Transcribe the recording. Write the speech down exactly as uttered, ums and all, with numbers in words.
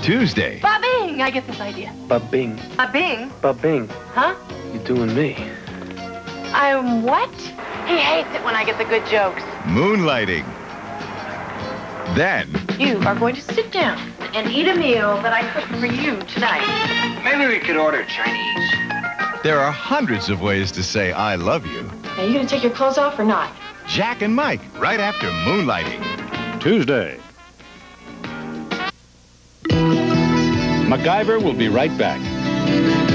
Tuesday. Ba-bing! I get this idea. Ba-bing. Ba-bing? Ba-bing. Huh? You're doing me. I'm what? He hates it when I get the good jokes. Moonlighting. Then, You are going to sit down and eat a meal that I cooked for you tonight. Maybe we could order Chinese. there are hundreds of ways to say I love you. Are you going to take your clothes off or not? Jack and Mike, right after Moonlighting. Tuesday. MacGyver will be right back.